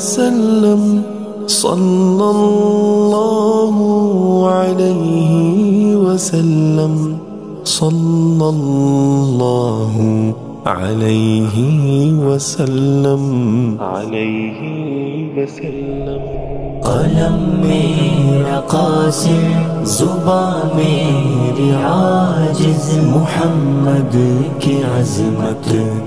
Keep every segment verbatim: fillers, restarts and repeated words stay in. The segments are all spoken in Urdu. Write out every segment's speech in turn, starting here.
وسلم صلى الله عليه وسلم صلى الله عليه وسلم عليه وسلم قلم میرا قاصر زباں میری عاجز محمد کی عظمت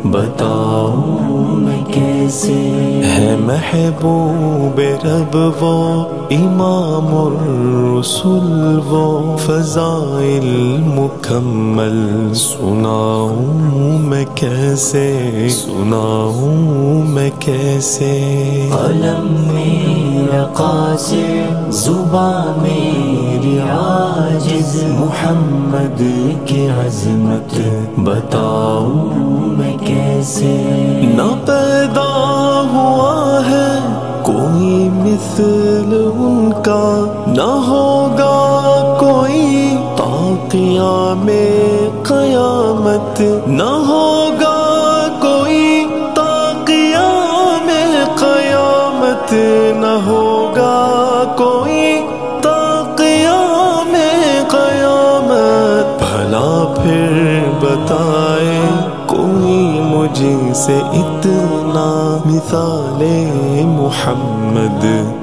بتاؤں میں کیسے ہے محبوب رب وہ امام الرسل وہ فضائل مکمل سناؤں میں کیسے سناؤں میں کیسے قلم میرا قاصر زباں میری عاجز محمد کی عظمت بتاؤں میں کیسے نہ پیدا ہوا ہے کوئی مثل ان کا نہ ہوگا کوئی تا قیام قیامت نہ ہوگا کوئی تا قیام قیامت نہ ہوگا کوئی تا قیام قیامت بھلا پھر بتائے کوئی مجھ سے اتنا مثال محمد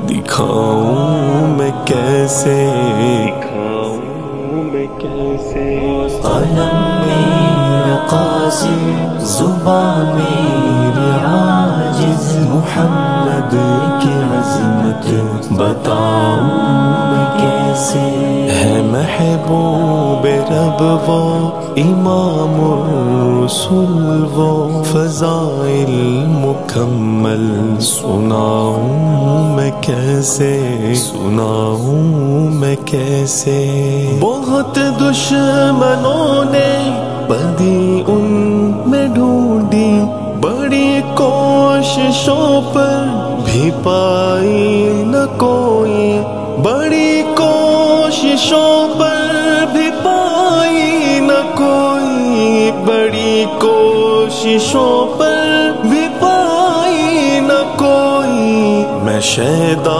دکھاؤں میں کیسے دکھاؤں میں کیسے قلم میرا قاصر زباں میری عاجز محمد کی عظمت بتاؤں میں کیسے ہے محبوب رب وہ امام الرسل وہ فضائل مکمل سناؤں میں کیسے سناؤں میں کیسے بہت دشمنوں نے بدی ان میں ڈھونڈی بڑی کوششوں پر بھی پائی نہ کوئی بڑی کوششوں پر بھی پائی نہ کوئی بڑی کوششوں پر بھی پائی نہ کوئی میں شیدا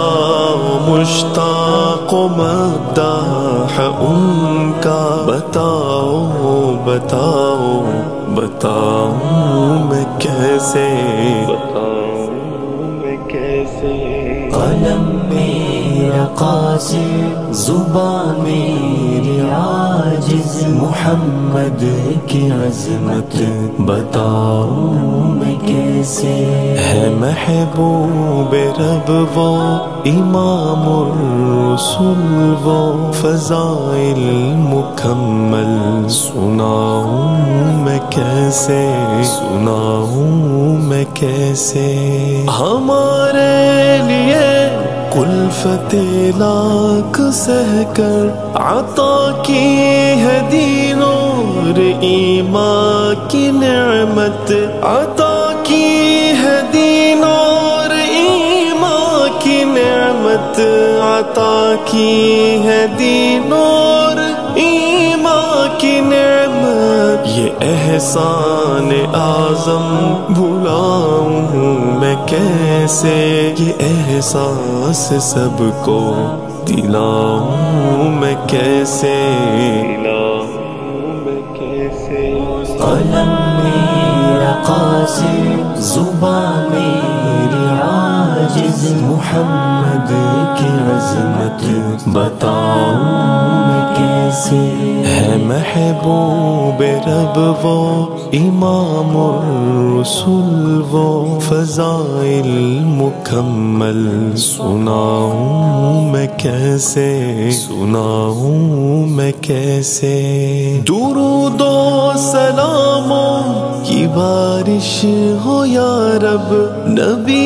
مشتاق و مداح ان کا بتاؤ بتاؤ بتاؤں میں کیسے بتاؤں میں کیسے قلم میرا قاصر زباں میری عاجز محمد کی عظمت بتاؤں میں کیسے ہے محبوب رب وہ امام الرسل وہ فضائل مکمل سناؤں میں کیسے سناؤں میں کیسے ہمارے لیے کلفت لاکھ سہ کر عطا کی ہے دین اور ایمان کی نعمت عطا کی ہے دین اور ایمان کی نعمت عطا کی ہے دین اور ایمان کی نعمت یہ احسان اعظم بھلاؤں میں کیسے یہ احساس سب کو دلاؤں میں کیسے دلاؤں میں کیسے قلم میرا قاصر زباں میری عاجز محمد کی عظمت بتاؤں میں کیسے ہے محبوب رب وہ امام الرسل وہ فضائل مکمل سناؤں میں کیسے سناؤں میں کیسے درود و سلاموں کی بارش ہو یا رب نبی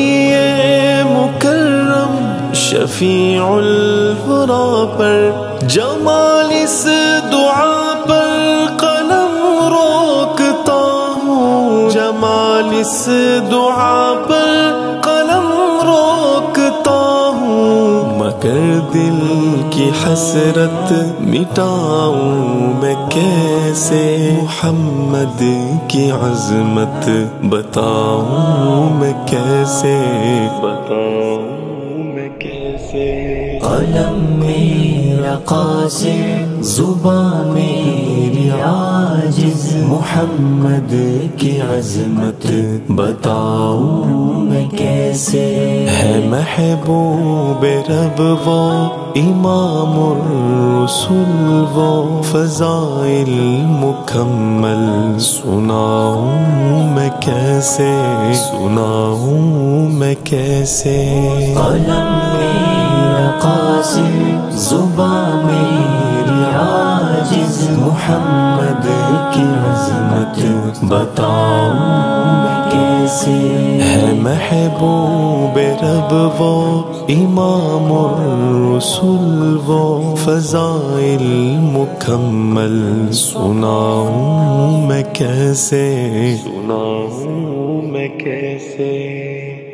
مکرم شفیع الورا پر جمال اس دعا پر قلم روکتا ہوں جمال اس دعا پر قلم روکتا ہوں کر دل کی حسرت مٹاؤں میں کیسے، محمد کی عظمت بتاؤں میں کیسے، بتاؤں میں کیسے۔ قلم میرا قاصر، زبان میری عاجز، محمد کی عظمت بتاؤں میں کیسے۔ ہے محبوب رب وہ امام الرسول وہ، فضائل مکمل سناؤں میں کیسے، سناؤں میں کیسے۔ قلم میرا قاصر، زبان میری عاجز، محمد کی عظمت بتاؤں میں کیسے۔ ہے محبوب رب وہ امام الرسول وہ، فضائل مکمل سناؤں میں کیسے، سناؤں میں کیسے۔